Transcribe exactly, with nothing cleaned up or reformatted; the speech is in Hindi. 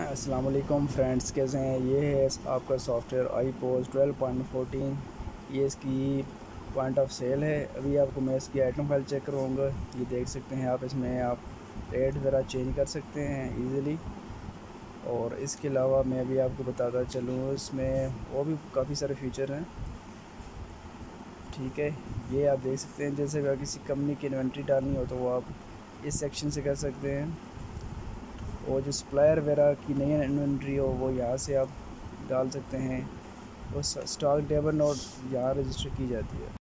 अस्सलाम वालेकुम फ्रेंड्स, कैसे हैं। ये है आपका सॉफ्टवेयर आई पोज ट्वेल्व पॉइंट फोर्टीन। ये इसकी पॉइंट ऑफ सेल है। अभी आपको मैं इसकी आइटम फाइल चेक करवाऊँगा। ये देख सकते हैं आप, इसमें आप रेट वगैरह चेंज कर सकते हैं इजीली। और इसके अलावा मैं भी आपको बताता चलूँ, इसमें और भी काफ़ी सारे फीचर हैं। ठीक है, ये आप देख सकते हैं। जैसे अगर किसी कंपनी की इन्वेंट्री डालनी हो तो वो आप इस सेक्शन से कर सकते हैं। और जो सप्लायर वगैरह की नई इन्वेंट्री हो वो यहाँ से आप डाल सकते हैं। और स्टॉक डेवन नोट यहाँ रजिस्टर की जाती है।